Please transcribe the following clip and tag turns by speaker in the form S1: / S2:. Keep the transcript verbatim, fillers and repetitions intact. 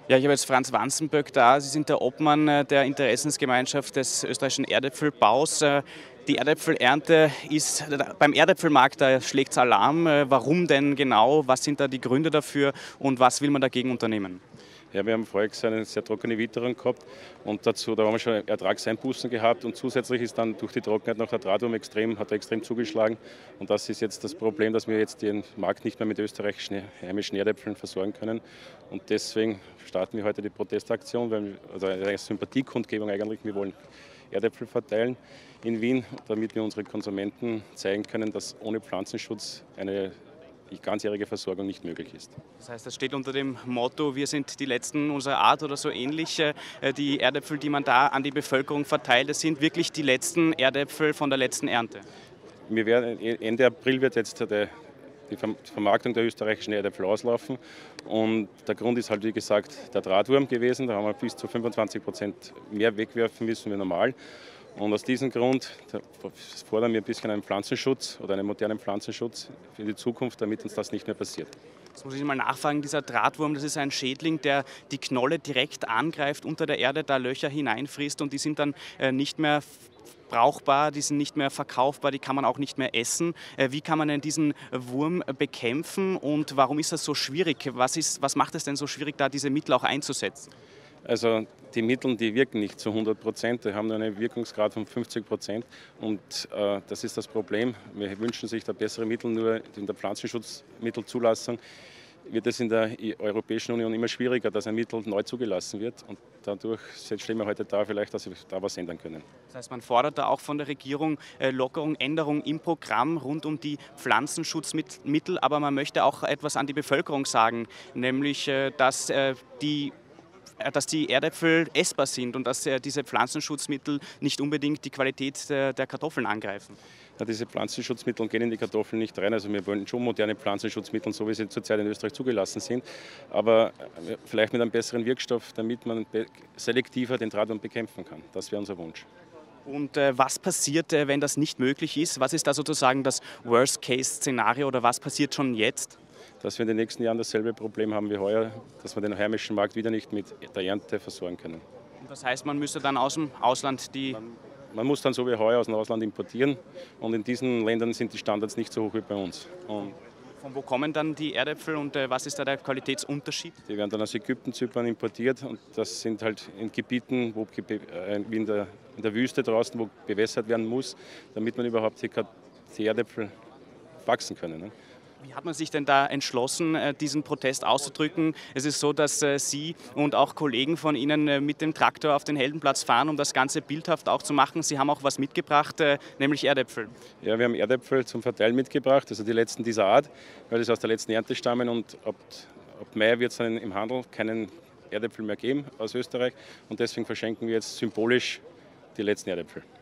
S1: Ja, ich habe jetzt Franz Wanzenböck da. Sie sind der Obmann äh, der Interessensgemeinschaft des österreichischen Erdäpfelbaus. Äh, Die Erdäpfelernte ist beim Erdäpfelmarkt, da schlägt es Alarm. Äh, Warum denn genau? Was sind da die Gründe dafür und was will man dagegen unternehmen?
S2: Ja, wir haben voriges Jahr eine sehr trockene Witterung gehabt und dazu, da haben wir schon Ertragseinbußen gehabt und zusätzlich ist dann durch die Trockenheit noch der Drahtwurm extrem, hat er extrem zugeschlagen und das ist jetzt das Problem, dass wir jetzt den Markt nicht mehr mit österreichischen heimischen Erdäpfeln versorgen können und deswegen starten wir heute die Protestaktion, weil wir, also eine Sympathiekundgebung eigentlich, wir wollen Erdäpfel verteilen in Wien, damit wir unseren Konsumenten zeigen können, dass ohne Pflanzenschutz eine die ganzjährige Versorgung nicht möglich ist.
S1: Das heißt, das steht unter dem Motto, wir sind die Letzten unserer Art oder so ähnlich. Äh, Die Erdäpfel, die man da an die Bevölkerung verteilt, das sind wirklich die letzten Erdäpfel von der letzten Ernte.
S2: Wir werden, Ende April wird jetzt die, die Vermarktung der österreichischen Erdäpfel auslaufen und der Grund ist halt wie gesagt der Drahtwurm gewesen, da haben wir bis zu fünfundzwanzig Prozent mehr wegwerfen müssen wie normal. Und aus diesem Grund fordern wir ein bisschen einen Pflanzenschutz oder einen modernen Pflanzenschutz für die Zukunft, damit uns das nicht mehr passiert.
S1: Jetzt muss ich mal nachfragen, dieser Drahtwurm, das ist ein Schädling, der die Knolle direkt angreift, unter der Erde da Löcher hineinfrisst und die sind dann äh, nicht mehr brauchbar, die sind nicht mehr verkaufbar, die kann man auch nicht mehr essen. Äh, Wie kann man denn diesen Wurm bekämpfen und warum ist das so schwierig? Was ist, was macht es denn so schwierig, da diese Mittel auch einzusetzen?
S2: Also die Mittel, die wirken nicht zu hundert Prozent, die haben nur einen Wirkungsgrad von fünfzig Prozent und äh, das ist das Problem. Wir wünschen sich da bessere Mittel, nur in der Pflanzenschutzmittelzulassung wird es in der Europäischen Union immer schwieriger, dass ein Mittel neu zugelassen wird und dadurch stehen wir heute da vielleicht, dass wir da was ändern können.
S1: Das heißt, man fordert da auch von der Regierung äh, Lockerung, Änderung im Programm rund um die Pflanzenschutzmittel, aber man möchte auch etwas an die Bevölkerung sagen, nämlich, äh, dass äh, die dass die Erdäpfel essbar sind und dass äh, diese Pflanzenschutzmittel nicht unbedingt die Qualität der, der Kartoffeln angreifen.
S2: Ja, diese Pflanzenschutzmittel gehen in die Kartoffeln nicht rein. Also wir wollen schon moderne Pflanzenschutzmittel, so wie sie zurzeit in Österreich zugelassen sind, aber vielleicht mit einem besseren Wirkstoff, damit man selektiver den Drahtwurm bekämpfen kann. Das wäre unser Wunsch.
S1: Und äh, was passiert, äh, wenn das nicht möglich ist? Was ist da sozusagen das Worst-Case-Szenario oder was passiert schon jetzt?
S2: Dass wir in den nächsten Jahren dasselbe Problem haben wie heuer, dass wir den heimischen Markt wieder nicht mit der Ernte versorgen können.
S1: Und das heißt, man müsste dann aus dem Ausland die...
S2: Man, man muss dann so wie heuer aus dem Ausland importieren und in diesen Ländern sind die Standards nicht so hoch wie bei uns. Und
S1: von wo kommen dann die Erdäpfel und äh, was ist da der Qualitätsunterschied?
S2: die werden dann aus Ägypten, Zypern importiert und das sind halt in Gebieten, wo, äh, wie in der, in der Wüste draußen, wo bewässert werden muss, damit man überhaupt die, die Erdäpfel wachsen können. Ne?
S1: Wie hat man sich denn da entschlossen, diesen Protest auszudrücken? Es ist so, dass Sie und auch Kollegen von Ihnen mit dem Traktor auf den Heldenplatz fahren, um das Ganze bildhaft auch zu machen. Sie haben auch was mitgebracht, nämlich Erdäpfel.
S2: Ja, wir haben Erdäpfel zum Verteilen mitgebracht, also die letzten dieser Art, weil sie aus der letzten Ernte stammen und ab, ab Mai wird es dann im Handel keinen Erdäpfel mehr geben aus Österreich und deswegen verschenken wir jetzt symbolisch die letzten Erdäpfel.